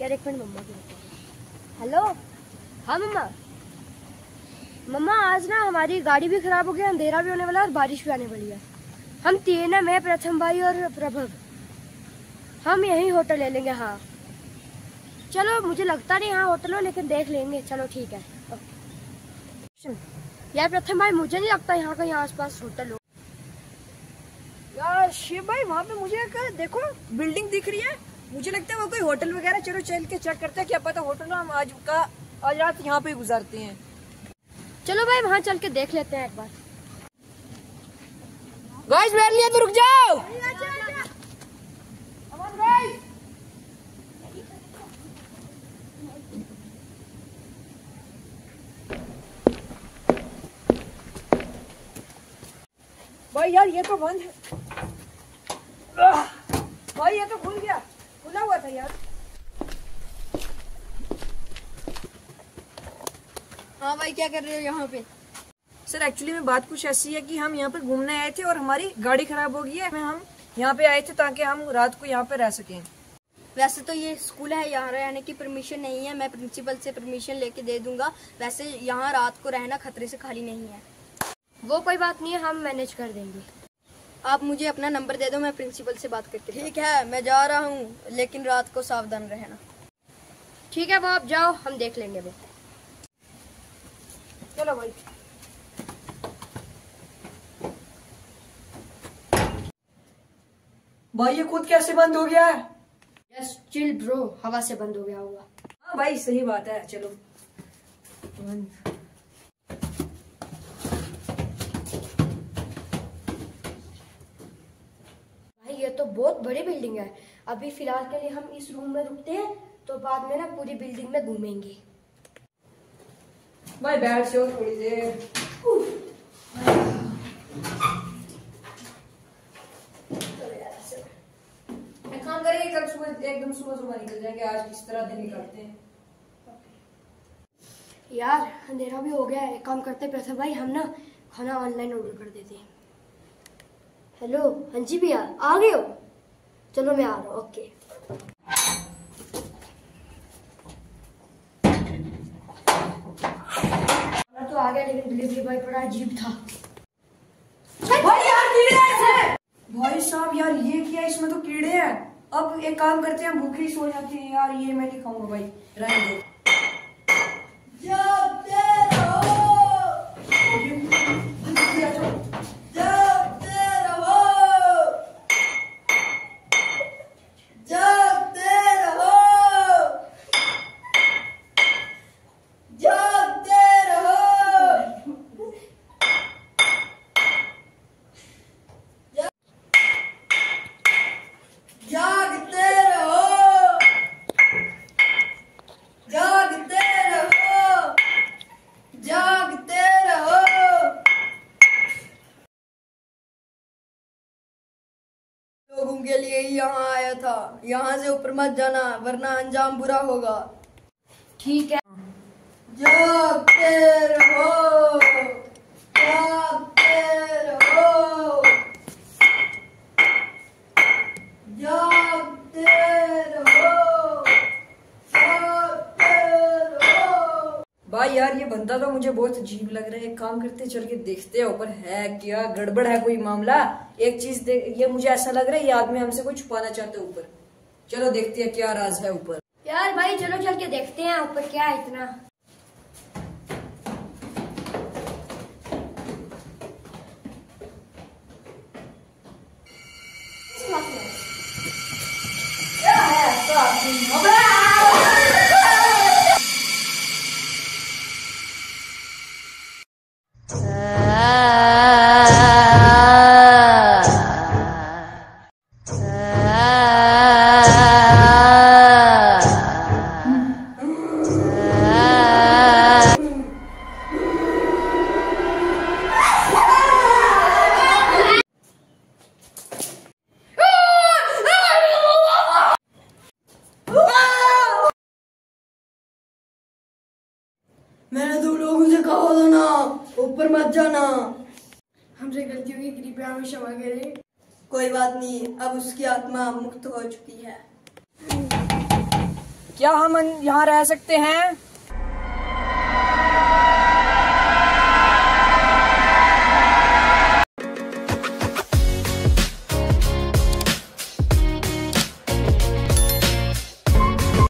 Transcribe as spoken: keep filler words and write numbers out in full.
यार एक मिनट मम्मा की। हेलो, हाँ मम्मा। मम्मा आज ना हमारी गाड़ी भी खराब हो गई, अंधेरा भी होने वाला है और बारिश भी आने वाली है। हम तीन है, मैं, प्रथम भाई और प्रभव। हम यही होटल ले लेंगे। हाँ चलो, मुझे लगता नहीं यहाँ होटल हो, लेकिन देख लेंगे। चलो ठीक है। यार प्रथम भाई, मुझे नहीं लगता यहाँ कहीं आसपास होटल हो। यार शिव भाई, वहाँ पे मुझे एक देखो बिल्डिंग दिख रही है, मुझे लगता है वो कोई होटल वगैरह। चलो चल के चेक करते हैं, क्या पता होटल हम आज का आज रात यहाँ पे गुजारते हैं। चलो भाई, वहाँ चल के देख लेते हैं एक बार। गाइस मेरे लिए तो रुक जाओ। भाई यार ये तो बंद है। भाई ये तो खुल गया, खुला हुआ था यार। हाँ भाई, क्या कर रहे हो यहाँ पे? सर एक्चुअली में बात कुछ ऐसी है कि हम यहाँ पे घूमने आए थे और हमारी गाड़ी खराब हो गई है। हम यहाँ पे आए थे ताकि हम रात को यहाँ पे रह सकें। वैसे तो ये स्कूल है, यहाँ रहने की परमिशन नहीं है। मैं प्रिंसिपल से परमिशन लेके दे दूंगा। वैसे यहाँ रात को रहना खतरे से खाली नहीं है। वो कोई बात नहीं है, हम मैनेज कर देंगे। आप मुझे अपना नंबर दे दो, मैं प्रिंसिपल से बात करके। ठीक है, मैं जा रहा हूँ, लेकिन रात को सावधान रहना। ठीक है, वो आप जाओ, हम देख लेंगे वो। चलो भाई। भाई ये खुद कैसे बंद हो गया है? यस चिल ब्रो, हवा से बंद हो गया होगा। हाँ भाई सही बात है। चलो भाई ये तो बहुत बड़ी बिल्डिंग है। अभी फिलहाल के लिए हम इस रूम में रुकते हैं, तो बाद में ना पूरी बिल्डिंग में घूमेंगे। भाई बैठ जाओ थोड़ी देर। एक काम करेंगे, कल सुबह एकदम सुबह सुबह निकल जाएंगे। आज किस तरह दिन निकलते हैं। यार अंधेरा भी हो गया है, एक काम करते हैं प्रथम भाई, हम ना खाना ऑनलाइन ऑर्डर कर देते हैं। हेलो, हाँ जी भैया, आ गए हो? चलो मैं आ रहा हूँ। ओके। तो आ गया, लेकिन डिलीवरी बॉय बड़ा अजीब था। भाई यार कीड़े हैं। भाई साहब यार ये क्या, इसमें तो कीड़े हैं। अब एक काम करते हैं, भूखे ही सो जाते हैं यार। ये मैं नहीं खाऊंगा भाई, रहने दो। लोगों के लिए ही यहाँ आया था। यहाँ से ऊपर मत जाना, वरना अंजाम बुरा होगा। ठीक है। जागते रहो, जागते रहो, जागते रहो, जागते रहो। भाई यार ये बंदा तो मुझे बहुत अजीब लग रहा है। एक काम करते चल के देखते हैं ऊपर है क्या, गड़बड़ है कोई मामला। एक चीज देख, ये मुझे ऐसा लग रहा है ये आदमी हमसे कुछ छुपाना चाहते हैं ऊपर। चलो देखते हैं क्या राज है ऊपर। यार भाई चलो चल के देखते हैं ऊपर क्या है इतना। क्या है? मैंने तुम लोगों से कहा था ना ऊपर मत जाना। हमसे गलती होगी, कृपया हमें क्षमा करें। कोई बात नहीं, अब उसकी आत्मा मुक्त हो चुकी है। क्या हम यहाँ रह सकते हैं?